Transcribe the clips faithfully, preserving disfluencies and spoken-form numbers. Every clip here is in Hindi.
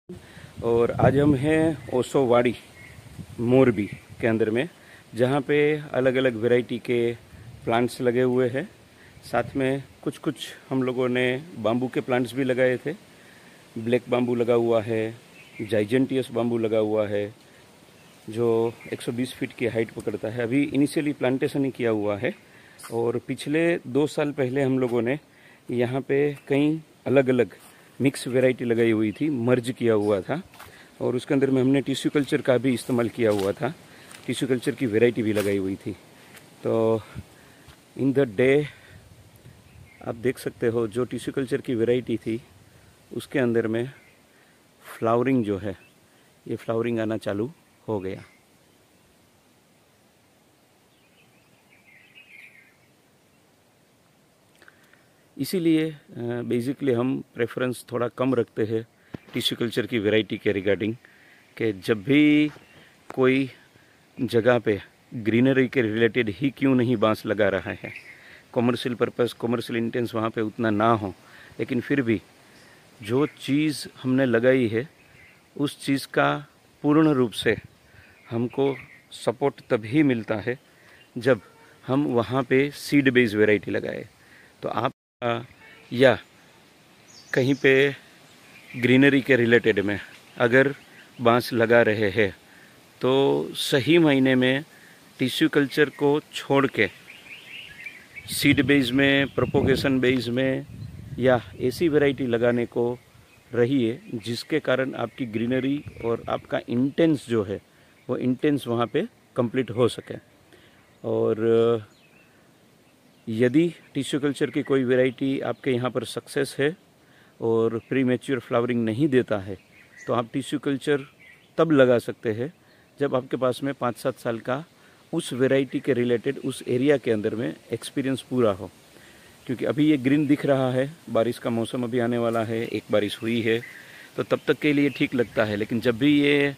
और आज हम हैं ओसोवाड़ी मोरबी के अंदर में, जहाँ पे अलग अलग वैरायटी के प्लांट्स लगे हुए हैं। साथ में कुछ कुछ हम लोगों ने बाम्बू के प्लांट्स भी लगाए थे। ब्लैक बाम्बू लगा हुआ है, जाइजेंटियस बाम्बू लगा हुआ है जो एक सौ बीस फीट की हाइट पकड़ता है। अभी इनिशियली प्लांटेशन ही किया हुआ है और पिछले दो साल पहले हम लोगों ने यहाँ पे कई अलग अलग मिक्स वैरायटी लगाई हुई थी, मर्ज किया हुआ था और उसके अंदर में हमने टिश्यू कल्चर का भी इस्तेमाल किया हुआ था। टिश्यू कल्चर की वैरायटी भी लगाई हुई थी। तो इन द डे आप देख सकते हो जो टिश्यू कल्चर की वैरायटी थी उसके अंदर में फ्लावरिंग जो है, ये फ्लावरिंग आना चालू हो गया। इसीलिए बेसिकली हम प्रेफरेंस थोड़ा कम रखते हैं टिश्यू कल्चर की वैरायटी के रिगार्डिंग, कि जब भी कोई जगह पे ग्रीनरी के रिलेटेड ही क्यों नहीं बांस लगा रहा है, कॉमर्शियल पर्पस, कॉमर्शियल इंटेंस वहाँ पे उतना ना हो, लेकिन फिर भी जो चीज़ हमने लगाई है उस चीज़ का पूर्ण रूप से हमको सपोर्ट तभी मिलता है जब हम वहाँ पे सीड बेस्ड वैरायटी लगाए। तो आप आ, या कहीं पे ग्रीनरी के रिलेटेड में अगर बांस लगा रहे हैं तो सही महीने में टिश्यू कल्चर को छोड़ के सीड बेस में, प्रोपोगेशन बेस में या ऐसी वैरायटी लगाने को रहिए जिसके कारण आपकी ग्रीनरी और आपका इंटेंस जो है वो इंटेंस वहाँ पे कंप्लीट हो सके। और यदि टिश्यू कल्चर की कोई वैरायटी आपके यहाँ पर सक्सेस है और प्री मैच्योर फ्लावरिंग नहीं देता है तो आप टिश्यू कल्चर तब लगा सकते हैं जब आपके पास में पाँच सात साल का उस वैरायटी के रिलेटेड उस एरिया के अंदर में एक्सपीरियंस पूरा हो। क्योंकि अभी ये ग्रीन दिख रहा है, बारिश का मौसम अभी आने वाला है, एक बारिश हुई है तो तब तक के लिए ठीक लगता है, लेकिन जब भी ये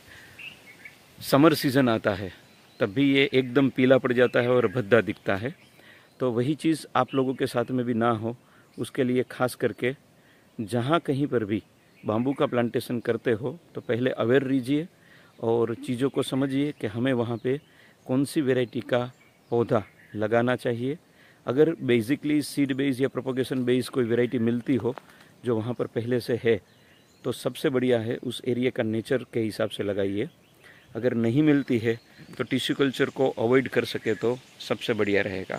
समर सीज़न आता है तब भी ये एकदम पीला पड़ जाता है और भद्दा दिखता है। तो वही चीज़ आप लोगों के साथ में भी ना हो, उसके लिए खास करके जहाँ कहीं पर भी बाम्बू का प्लांटेशन करते हो तो पहले अवेयर रहिए और चीज़ों को समझिए कि हमें वहाँ पे कौन सी वैरायटी का पौधा लगाना चाहिए। अगर बेसिकली सीड बेस या प्रोपोगेशन बेस कोई वैरायटी मिलती हो जो वहाँ पर पहले से है तो सबसे बढ़िया है, उस एरिया का नेचर के हिसाब से लगाइए। अगर नहीं मिलती है तो टिश्यू कल्चर को अवॉइड कर सके तो सबसे बढ़िया रहेगा।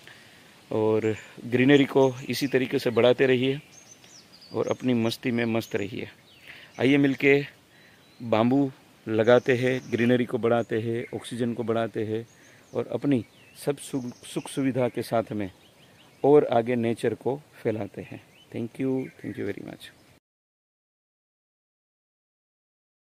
और ग्रीनरी को इसी तरीके से बढ़ाते रहिए और अपनी मस्ती में मस्त रहिए। आइए मिलके बाम्बू लगाते हैं, ग्रीनरी को बढ़ाते हैं, ऑक्सीजन को बढ़ाते हैं और अपनी सब सुख सुविधा के साथ में और आगे नेचर को फैलाते हैं। Thank you, thank you very much.